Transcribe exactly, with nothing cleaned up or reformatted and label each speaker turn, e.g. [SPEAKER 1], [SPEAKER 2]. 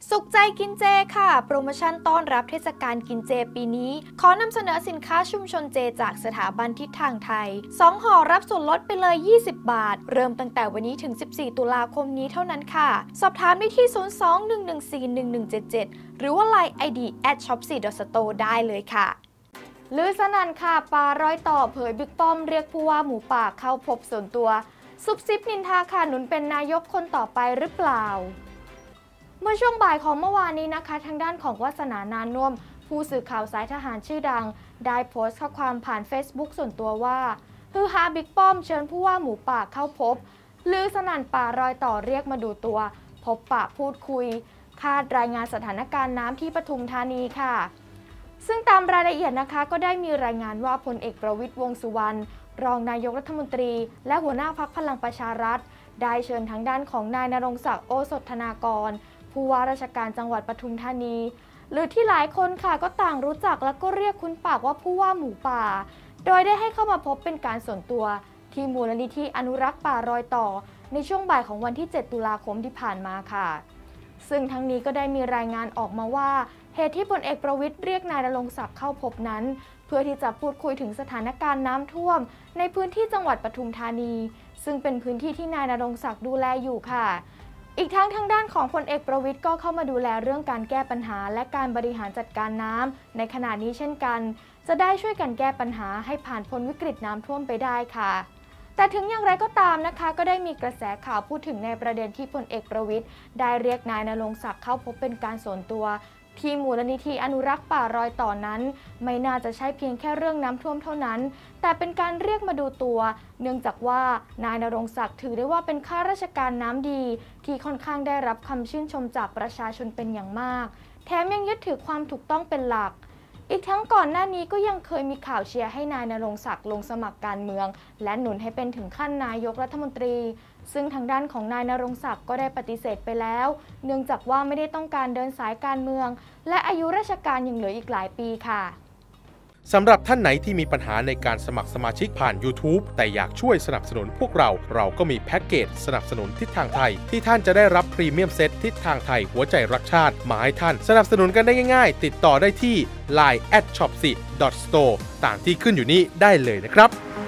[SPEAKER 1] สุขใจกินเจค่ะโปรโมชั่นต้อนรับเทศกาลกินเจปีนี้ขอนำเสนอสินค้าชุมชนเจจากสถาบันทิศทางไทยสองห่อรับส่วนลดไปเลยยี่สิบบาทเริ่มตั้งแต่วันนี้ถึงสิบสี่ตุลาคมนี้เท่านั้นค่ะสอบถามได้ที่ศูนย์ สอง หนึ่ง หนึ่ง สี่ หนึ่ง หนึ่ง เจ็ด เจ็ดหรือว่า ไลน์ ไอ ดี แอท ช็อปซี่ ดอท สโตร์ ได้เลยค่ะลือสนั่นค่ะปารอยต่อเผยบิ๊กป้อมเรียกผู้ว่าหมูป่าเข้าพบส่วนตัวซุบซิบนินทาค่ะหนุนเป็นนายกคนต่อไปหรือเปล่าเมื่อช่วงบ่ายของเมื่อวานนี้นะคะทางด้านของวาสนานานน่วมผู้สื่อข่าวสายทหารชื่อดังได้โพสต์ข้อความผ่าน Facebook ส่วนตัวว่าฮือฮาบิ๊กป้อมเชิญผู้ว่าหมูป่าเข้าพบลือสนั่นป่ารอยต่อเรียกมาดูตัวพบปะพูดคุยคาดรายงานสถานการณ์น้ำที่ปทุมธานีค่ะซึ่งตามรายละเอียดนะคะก็ได้มีรายงานว่าพลเอกประวิตรวงษ์สุวรรณรองนายกรัฐมนตรีและหัวหน้าพรรคพลังประชารัฐได้เชิญทางด้านของนายณรงค์ศักดิ์โอสถธนากรผู้ว่าราชการจังหวัดปทุมธานีหรือที่หลายคนค่ะก็ต่างรู้จักและก็เรียกคุ้นปากว่าผู้ว่าหมูป่าโดยได้ให้เข้ามาพบเป็นการส่วนตัวที่มูลนิธิอนุรักษ์ป่ารอยต่อในช่วงบ่ายของวันที่เจ็ดตุลาคมที่ผ่านมาค่ะซึ่งทั้งนี้ก็ได้มีรายงานออกมาว่าเหตุที่พลเอกประวิตรเรียกนายณรงค์ศักดิ์เข้าพบนั้นเพื่อที่จะพูดคุยถึงสถานการณ์น้ำท่วมในพื้นที่จังหวัดปทุมธานีซึ่งเป็นพื้นที่ที่นายณรงค์ศักดิ์ดูแลอยู่ค่ะอีกทั้งทางด้านของพลเอกประวิตรก็เข้ามาดูแลเรื่องการแก้ปัญหาและการบริหารจัดการน้ำในขณะนี้เช่นกันจะได้ช่วยกันแก้ปัญหาให้ผ่านพ้นวิกฤตน้ำท่วมไปได้ค่ะแต่ถึงอย่างไรก็ตามนะคะก็ได้มีกระแสข่าวพูดถึงในประเด็นที่พลเอกประวิตรได้เรียกนายณรงค์ศักดิ์เข้าพบเป็นการส่วนตัวที่มูลนิธิอนุรักษ์ป่ารอยต่อนั้นไม่น่าจะใช่เพียงแค่เรื่องน้ำท่วมเท่านั้นแต่เป็นการเรียกมาดูตัวเนื่องจากว่านายณรงค์ศักดิ์ถือได้ว่าเป็นข้าราชการน้ำดีที่ค่อนข้างได้รับคำชื่นชมจากประชาชนเป็นอย่างมากแถมยังยึดถือความถูกต้องเป็นหลักอีกทั้งก่อนหน้านี้ก็ยังเคยมีข่าวเชียร์ให้นายณรงค์ศักดิ์ลงสมัครการเมืองและหนุนให้เป็นถึงขั้นนายกรัฐมนตรีซึ่งทางด้านของนายณรงค์ศักดิ์ก็ได้ปฏิเสธไปแล้วเนื่องจากว่าไม่ได้ต้องการเดินสายการเมืองและอายุราชการยังเหลืออีกหลายปีค่ะ
[SPEAKER 2] สำหรับท่านไหนที่มีปัญหาในการสมัครสมาชิกผ่าน ยูทูบ แต่อยากช่วยสนับสนุนพวกเราเราก็มีแพ็กเกจสนับสนุนทิศทางไทยที่ท่านจะได้รับพรีเมียมเซตทิศทางไทยหัวใจรักชาติมาให้ท่านสนับสนุนกันได้ง่ายๆติดต่อได้ที่ ไลน์ แอท ช็อปซี่ ดอท สโตร์ ตามที่ขึ้นอยู่นี้ได้เลยนะครับ